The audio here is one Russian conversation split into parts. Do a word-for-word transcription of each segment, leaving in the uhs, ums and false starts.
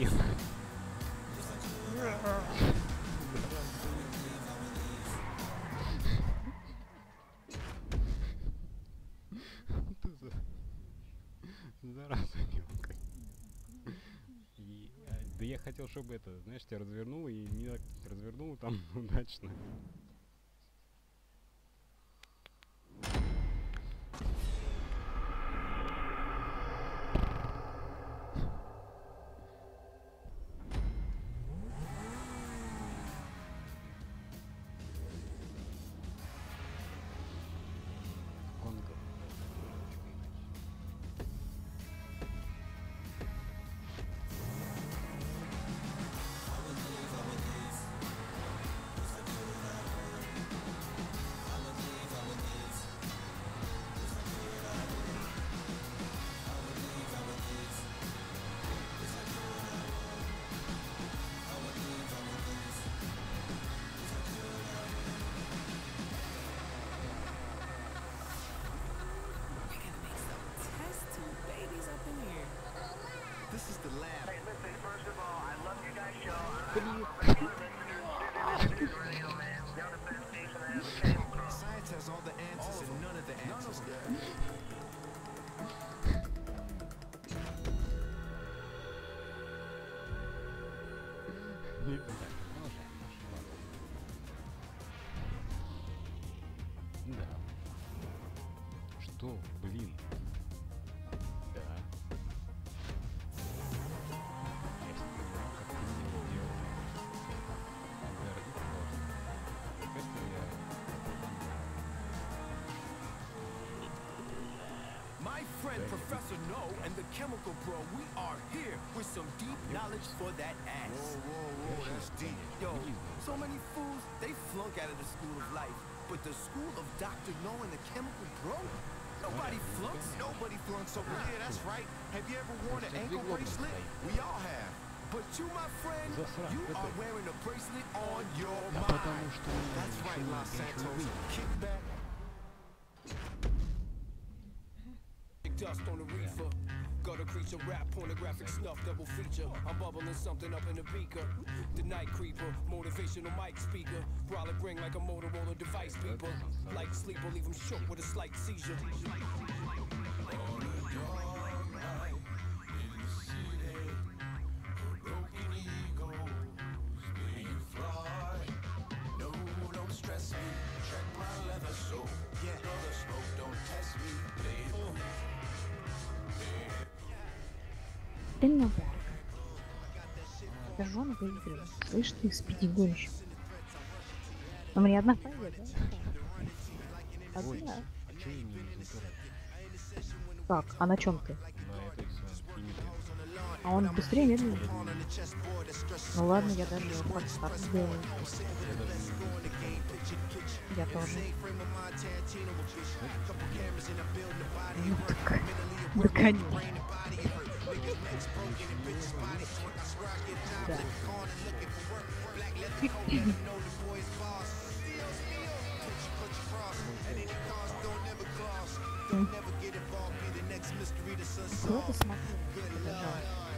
блин. Ты за... Зараза мелкая. И, а, да я хотел, чтобы это, знаешь, тебя развернуло и не так развернуло там удачно. Гонка. Test tube babies up in here. This is the lab. Hey, listen, first of all, I love you guys' show. Блин. Y'all the best station I ever came across. Science has all the answers and none of the answers. Ну, так, продолжаем наш ладно. Да. Что, блин? Да. Я себе понимаю, как ты мне сделал. Гордить можно. Это я... My friend Professor No and the Chemical Bro, we are here with some deep knowledge for that ass. Whoa, whoa, whoa, that's deep. Yo, so many fools, they flunk out of the school of life. But the school of Doctor No and the Chemical Bro? Nobody flunks. Nobody flunks over here, that's right. Have you ever worn an ankle bracelet? We all have. But you, my friend, you are wearing a bracelet on your Да mind. потому что... That's right, Los Santos. Kick back. Dust on the reefer. Gutter creature, rap, pornographic snuff, double feature. I'm bubbling something up in the beaker. The night creeper, motivational mic speaker. Brolic ring like a Motorola device beeper. Like sleeper, leave him shook with a slight seizure. Реально парка. Даже он выиграл. Слышь ты, спидигонщик. У меня одна победа. Ой, Одна. а чё я не забираю? Так, а на чем ты? На этой самой финике. А он быстрее медленнее? Ну ладно, я даже его подстав сделаю. Я даже не знаю. Я тоже. Ну так, ну конечно. Да. М. Куда ты смотрел? Подожди.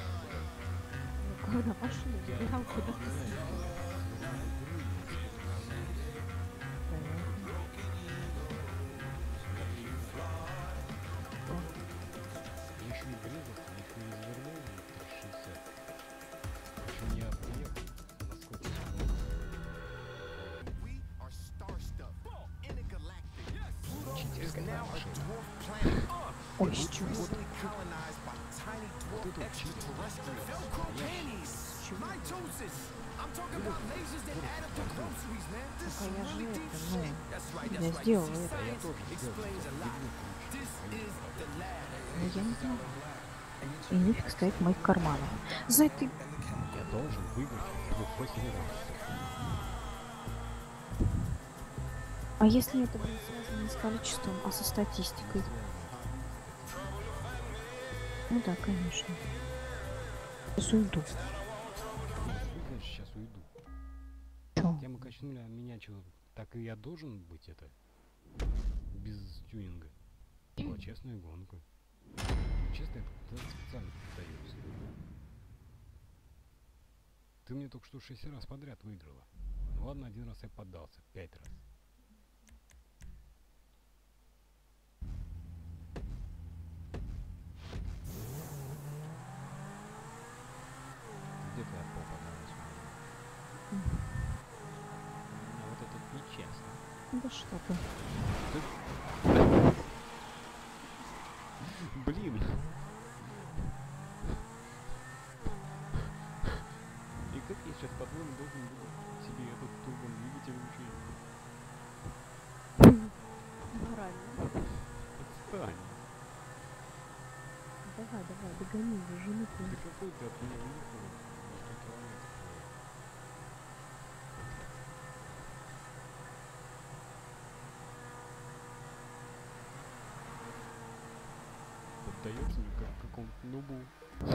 Ну куда пошли? Забирал куда ты смотрел? Я еще не врезался, еще не завернул в шестьдесят. Еще не приехал. Насколько секунд. We are star stuff. Intergalactic. Pluto is Читерская now a машина. dwarf planet. Ой, с чего? Recently colonized by tiny dwarf extraterrestrials. Velcro panties. Mitosis. I'm talking about lasers that add up to groceries, man. This Так, is а я же really deep это, shit. ну, That's right, я that's right. сделала See, это. Я science тоже сделал. explains a lot. This is the lab. Ну я не знаю. И нефиг стоять в моих карманах. Зай ты... Я должен выиграть его после раз. А если это будет связано не с количеством, а со статистикой? Ну да, конечно. Сейчас уйду. Выиграешь, сейчас уйду. Чё? Тему качнули, а меня что, так и я должен быть это? Без тюнинга. Была честная гонка. Честно, это специально поддается. ты мне только что шесть раз подряд выиграла. Ну ладно, один раз я поддался. Пять раз. Где твоя попа на восьмом? Ну, вот это нечестно. Да что ты. Блин. И как я сейчас, по-твоему, должен буду себе этот турбон-двигатель учить? Морально. Отстань. Давай, давай, догони, жену Да какой ты от меня уехал? На сто километров. Поддается мне как какому-то нубу.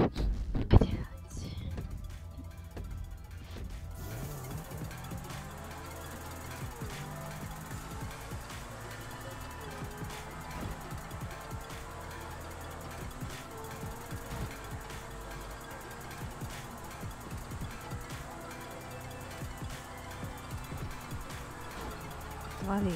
Вали.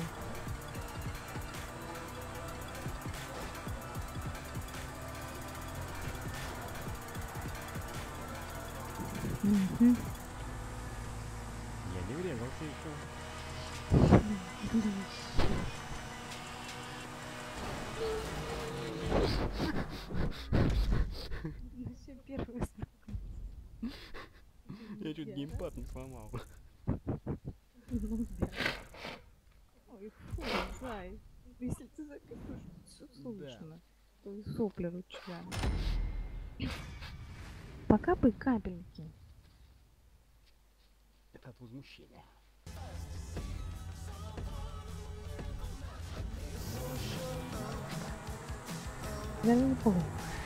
Угу. Я не врезался еще. Ну все, первый срок. Я чуть геймпад не сломал. Ой, фу, зай. Если ты записываешь, все слышно. Твои сопли ручьями. Покапай капельки. Это от возмущения. Я не помню.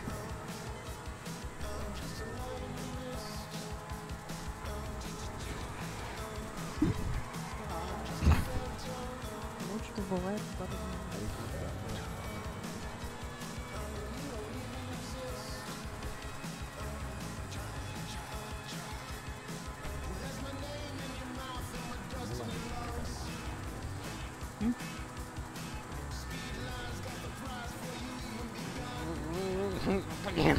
Вот что бывает в пару дней. Блин.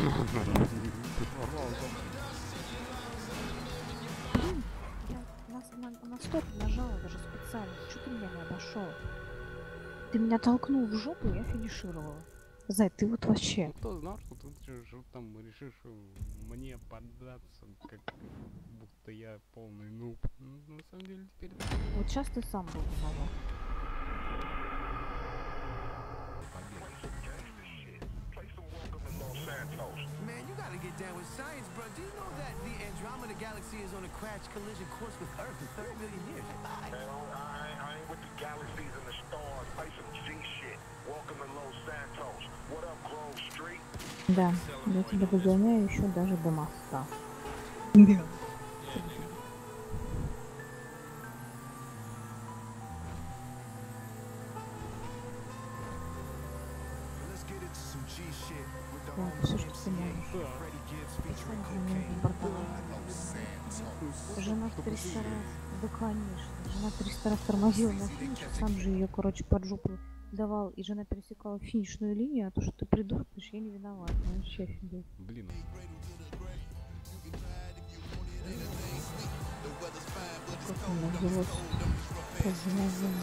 Я на, на, на стоп нажала даже специально. Чё ты меня не обошел? Ты меня толкнул в жопу, и я финишировала. Зай, ты вот вообще. Ну, кто знал, что ты решишь, там решишь мне поддаться, как будто я полный нуб. Ну, на самом деле теперь... Вот сейчас ты сам был виноват. Man, you gotta get down with science, bro. Do you know that the Andromeda Galaxy is on a crash collision course with Earth in thirty million years? Bye. Man, I, ain't- I ain't with the galaxies and the stars. Play some G shit. Welcome to Los Santos. What up, Grove Street? Да, я тебя догоняю еще даже до моста. Let's get into some G shit with the Да, homie все, что ты M C A, можешь. Freddie Gibbs featuring Посмотри на Cocaine. этот бардак. Жена триста раз, да конечно, жена триста раз тормозила на финише, сам же ее, короче, под жопу давал, и жена пересекала финишную линию, а то, что ты придуркаешь, я не виноват, ну вообще офигеть. Блин. Как она взялась, как заноза.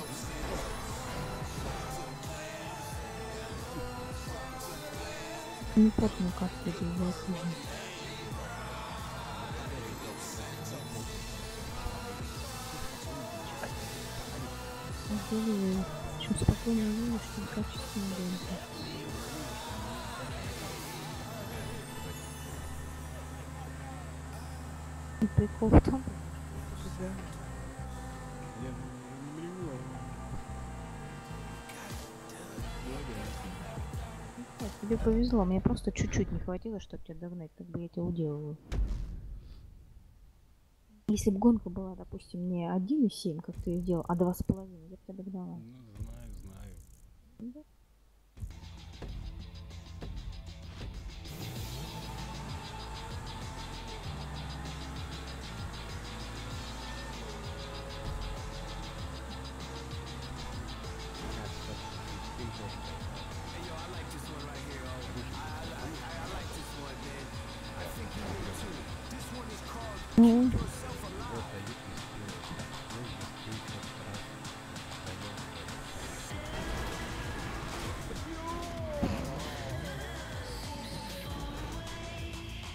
Не потом как ты это сделать. Делаю, чем спокойно видишь, тем качественно делаю. И прикол в том, что да. Я не понимаю. Нет, тебе повезло, мне просто чуть-чуть не хватило, чтобы тебя догнать, как бы я тебя уделываю. Если бы гонка была, допустим, не один и семь, как ты сделал, а два с половиной, я бы тебя догнала. Ну, знаю, знаю. Да?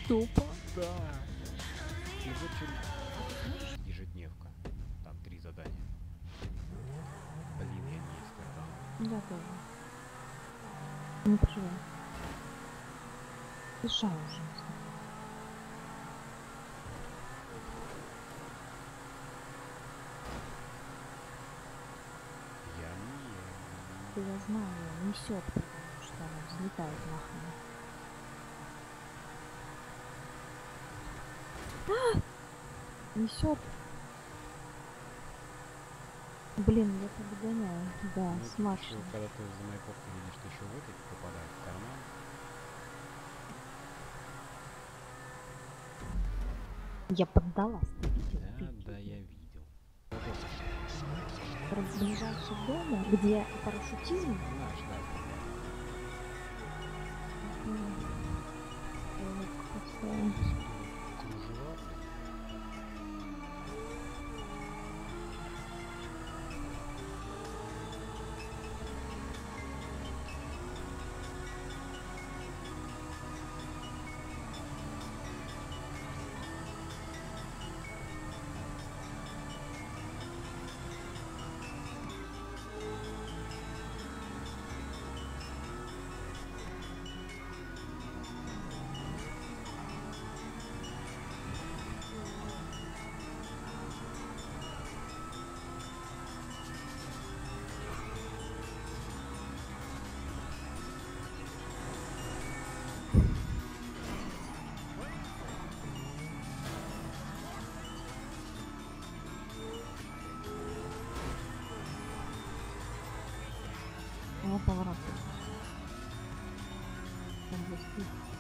Тупо. Да. И в общем, ежедневка. Там три задания. Блин, я не испытал. Я тоже. Не переживай. Решай уже. Я не... Да я знаю, несет, потому что она взлетает нахрен. А! Несет. Блин, я тебя догоняю. Да, Ну, смачно. ещё, когда ты за моей попкой видишь, что еще в этой попадает в карман. Я поддалась, ты видел? Да, Ты да, видел? я видел. Про ближайший дома, где парашютизм. Наш, да. М. Ой, какая. Кружева. Я поворачиваюсь. Там есть